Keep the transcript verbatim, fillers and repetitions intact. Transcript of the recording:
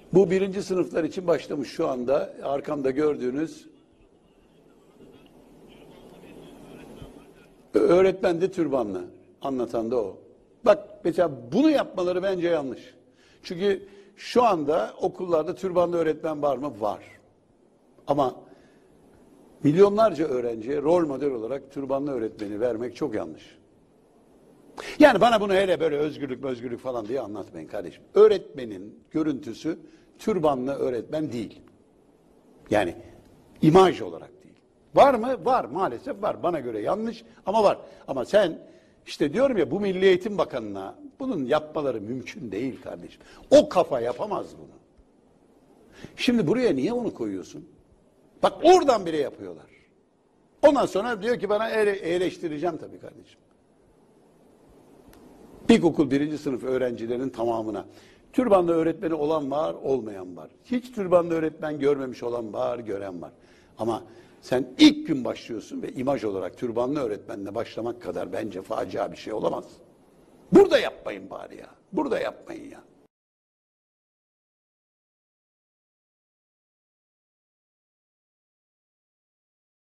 Bu birinci sınıflar için başlamış şu anda. Arkamda gördüğünüz öğretmen de türbanlı. Anlatan da o. Bak mesela bunu yapmaları bence yanlış. Çünkü şu anda okullarda türbanlı öğretmen var mı? Var. Ama milyonlarca öğrenciye rol model olarak türbanlı öğretmeni vermek çok yanlış. Yani bana bunu hele böyle özgürlük özgürlük falan diye anlatmayın kardeşim. Öğretmenin görüntüsü türbanlı öğretmen değil. Yani imaj olarak değil. Var mı? Var. Maalesef var. Bana göre yanlış ama var. Ama sen işte diyorum ya bu Milli Eğitim Bakanı'na bunun yapmaları mümkün değil kardeşim. O kafa yapamaz bunu. Şimdi buraya niye onu koyuyorsun? Bak oradan bile yapıyorlar. Ondan sonra diyor ki bana eleştireceğim tabii kardeşim. İlkokul birinci sınıf öğrencilerinin tamamına. Türbanlı öğretmeni olan var, olmayan var. Hiç türbanlı öğretmen görmemiş olan var, gören var. Ama sen ilk gün başlıyorsun ve imaj olarak türbanlı öğretmenle başlamak kadar bence facia bir şey olamaz. Burada yapmayın bari ya. Burada yapmayın ya.